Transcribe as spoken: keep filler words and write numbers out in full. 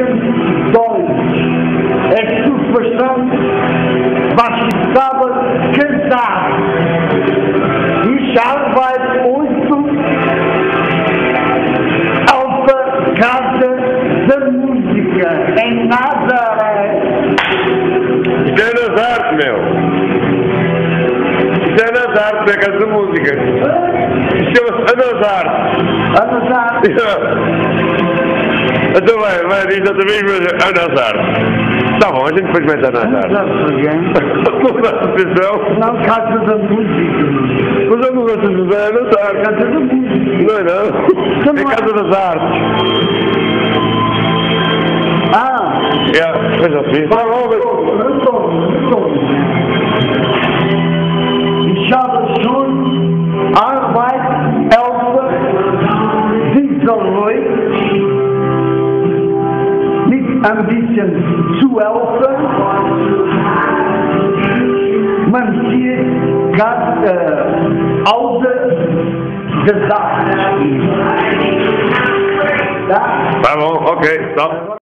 dois. É suposto estava casado. E já vai oito alta casa da música. Em nada. Isto é nas artes, meu. Isto é nas artes, é casa da música. Chama-se Anas Artes. Anas Artes. Então vai, vai, diz outra vez, mas Anas Artes. Tá bom, a gente depois mete Anas Artes. Não dá atenção. Não, casa da música. Mas eu não gosto de dizer Anas Artes. Casa da música. Não é não. É Casa das Artes. Ah. É, coisa assim. Vai lá, Ich habe schon Arbeit, Elfe, Dieselreuth, nicht ein bisschen zu Elfe, man sieht ganz äh, alte gesagt. Tá bom, ok, tá.